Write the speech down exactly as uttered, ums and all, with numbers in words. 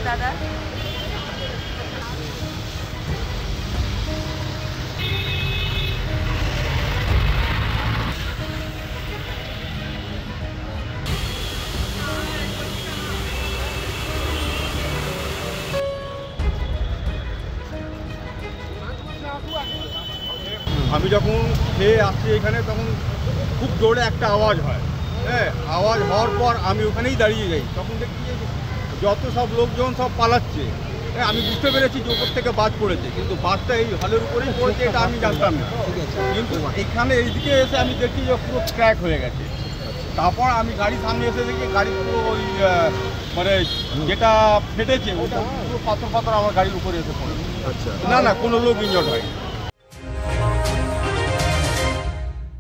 দাদা। আমি যখন খেয়ে আসছি এখানে তখন খুব জোরে একটা আওয়াজ হয়। হ্যাঁ, আওয়াজ হওয়ার পর আমি ওখানেই দাঁড়িয়ে যাই। তখন দেখছি যে যত সব লোকজন সব পালাচ্ছে। হ্যাঁ, আমি বুঝতে পেরেছি যে ওপর থেকে বাজ পড়েছে, কিন্তু বাজটা এই হলের উপরেই পড়েছে এটা আমি জানতাম না। কিন্তু এইখানে এইদিকে এসে আমি দেখছি যে পুরো ক্র্যাক হয়ে গেছে। তারপর আমি গাড়ির সামনে এসে দেখি গাড়ি পুরো ওই মানে যেটা ফেটেছে ওটা পুরো পাথর পাথর আমার গাড়ির উপরে এসে পড়ে। আচ্ছা, না না কোনো লোক ইনজর্ড হয়নি।